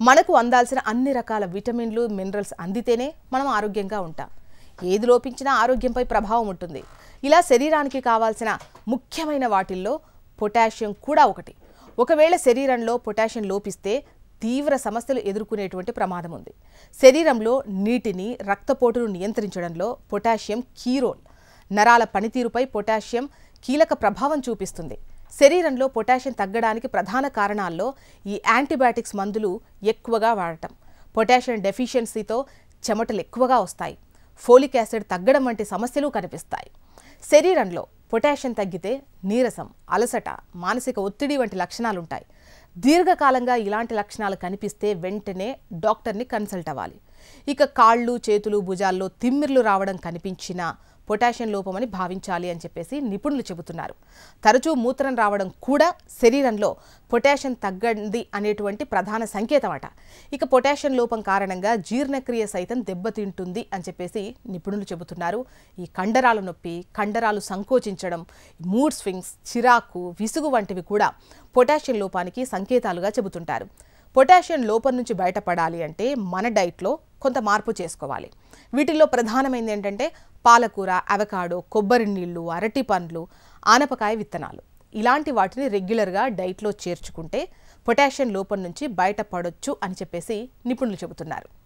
మనకు అందాల్సిన అన్ని రకాల విటమిన్లు మినరల్స్ అందితేనే మనం ఆరోగ్యంగా ఉంటాం. ఏది లోపించినా ఆరోగ్యంపై ప్రభావం ఉంటుంది. ఇలా శరీరానికి కావాల్సిన ముఖ్యమైన వాటిల్లో పొటాషియం కూడా ఒకటి. ఒకవేళ శరీరంలో పొటాషియం లోపిస్తే తీవ్ర సమస్యలు ఎదుర్కొనేటువంటి ప్రమాదం ఉంది. శరీరంలో నీటిని, రక్తపోటును నియంత్రించడంలో పొటాషియం కీ రోల్. నరాల పనితీరుపై పొటాషియం కీలక ప్రభావం చూపిస్తుంది. శరీరంలో పొటాషియం తగ్గడానికి ప్రధాన కారణాల్లో ఈ యాంటీబయాటిక్స్ మందులు ఎక్కువగా వాడటం, పొటాషియం డెఫిషియన్సీతో చెమటలు ఎక్కువగా వస్తాయి, ఫోలిక్ యాసిడ్ తగ్గడం వంటి సమస్యలు కనిపిస్తాయి. శరీరంలో పొటాషియం తగ్గితే నీరసం, అలసట, మానసిక ఒత్తిడి వంటి లక్షణాలుంటాయి. దీర్ఘకాలంగా ఇలాంటి లక్షణాలు కనిపిస్తే వెంటనే డాక్టర్ని కన్సల్ట్ అవ్వాలి. ఇక కాళ్ళు, చేతులు, భుజాల్లో తిమ్మిర్లు రావడం కనిపించినా పొటాషియం లోపమని భావించాలి అని చెప్పేసి నిపుణులు చెబుతున్నారు. తరచూ మూత్రం రావడం కూడా శరీరంలో పొటాషియం తగ్గంది అనేటువంటి ప్రధాన సంకేతం అట. ఇక పొటాషియం లోపం కారణంగా జీర్ణక్రియ సైతం దెబ్బతింటుంది అని చెప్పేసి నిపుణులు చెబుతున్నారు. ఈ కండరాల నొప్పి, కండరాలు సంకోచించడం, మూడ్ స్వింగ్స్, చిరాకు, విసుగు వంటివి కూడా పొటాషియం లోపానికి సంకేతాలుగా చెబుతుంటారు. పొటాషియం లోపం నుంచి బయటపడాలి అంటే మన డైట్లో కొంత మార్పు చేసుకోవాలి. వీటిల్లో ప్రధానమైనది ఏంటంటే పాలకూర, అవకాడో, కొబ్బరి నీళ్లు, అరటి పండ్లు, ఆనపకాయ విత్తనాలు. ఇలాంటి వాటిని రెగ్యులర్గా డైట్లో చేర్చుకుంటే పొటాషియం లోపం నుంచి బయటపడొచ్చు అని చెప్పేసి నిపుణులు చెబుతున్నారు.